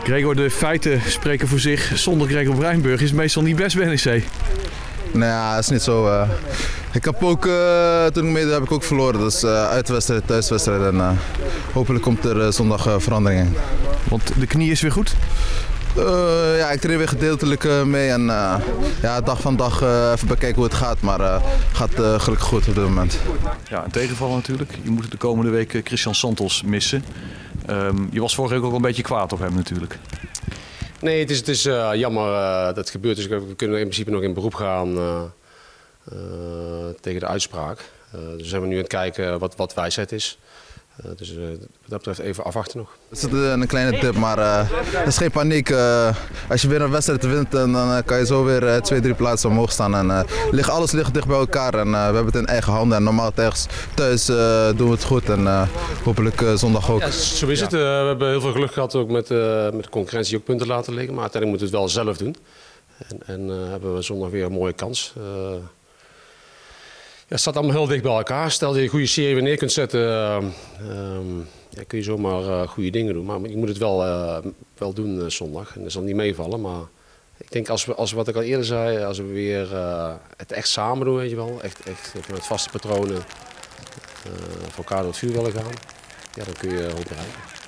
Gregor, de feiten spreken voor zich. Zonder Gregor Bruinburg is het meestal niet best bij NEC. Nou ja, dat is niet zo. Ik heb ook, toen ik meedeed heb ik ook verloren. Dus uitwedstrijd, thuiswedstrijd en hopelijk komt er zondag verandering in. Want de knie is weer goed? Ja, ik train weer gedeeltelijk mee en ja, dag van dag even bekijken hoe het gaat. Maar gaat gelukkig goed op dit moment. Ja, een tegenvaller natuurlijk. Je moet de komende week Christian Santos missen. Je was vorige week ook al een beetje kwaad op hem natuurlijk. Nee, het is jammer dat het gebeurt. Dus we kunnen in principe nog in beroep gaan tegen de uitspraak. Dus zijn we nu aan het kijken wat wijsheid is. Dus wat dat betreft even afwachten nog. Het is een kleine tip, maar het is geen paniek. Als je weer een wedstrijd wint, dan kan je zo weer 2-3 plaatsen omhoog staan. En, alles ligt dicht bij elkaar en we hebben het in eigen handen. En normaal thuis doen we het goed en hopelijk zondag ook. Ja, zo is het. We hebben heel veel geluk gehad ook met de concurrentie ook punten laten liggen. Maar uiteindelijk moeten we het wel zelf doen. En hebben we zondag weer een mooie kans. Ja, het staat allemaal heel dicht bij elkaar. Stel dat je een goede serie weer neer kunt zetten, ja, kun je zomaar goede dingen doen. Maar je moet het wel doen zondag. En dat zal niet meevallen. Maar ik denk als wat ik al eerder zei, als we weer het echt samen doen, weet je wel. Echt vanuit vaste patronen voor elkaar door het vuur willen gaan. Ja, dan kun je hoop bereiken.